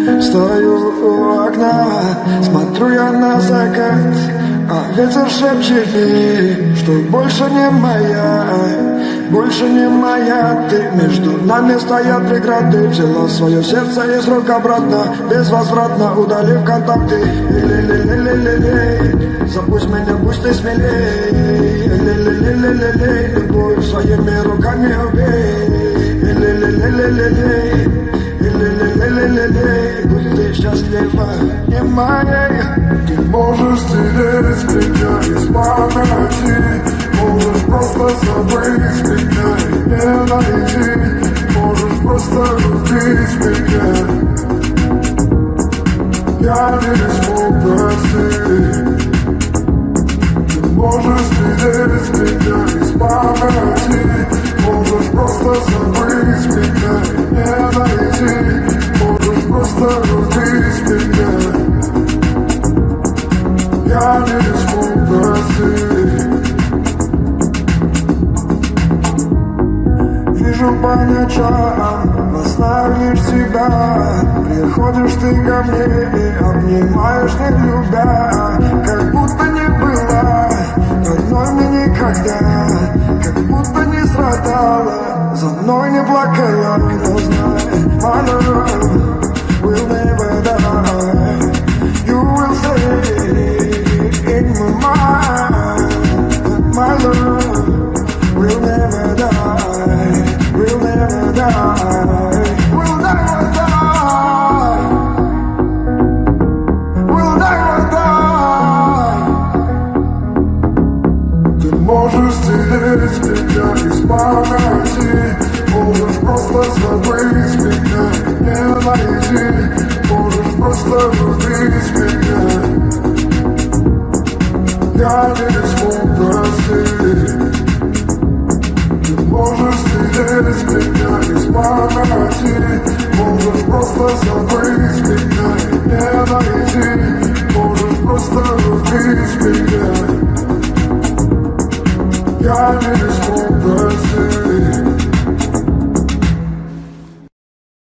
Стою у окна, смотрю я на закат, а ветер шепчет мне, что больше не моя, больше не моя ты. Между нами стоят преграды, взяла свое сердце из рук обратно, безвозвратно удалив контакты. Ле-ле-ле-ле-ле-ле, запусть меня, пусть ты смелей. Ле-ле-ле-ле-ле-ле, любовь своими руками убей. Ле-ле-ле-ле-ле-ле, ле-ле-ле-ле-ле, будь ты счастлива, не моей. Ты можешь стереть меня из памяти, можешь просто забыть меня и не найти, можешь просто любить меня. Я не смог простить. Ты можешь стереть меня из памяти, можешь просто забыть меня и не найти, можешь просто любить меня. Я не смог простить. Вижу по ночам, во снах лишь тебя. Приходишь ты ко мне и обнимаешь, не любя, как будто не было родной мне никогда, как будто не страдала, за мной не плакала. Но знай, my love will never die. You will stay in my mind. My love will never die. Will never die. Will never die. Will never die. Ты можешь стереть меня из памяти, можешь просто забыть меня и не найти, можешь просто любить меня. Я не смог простить. Ты можешь стереть меня из памяти, можешь просто забыть меня и не найти, можешь просто любить меня. Я не смог простить.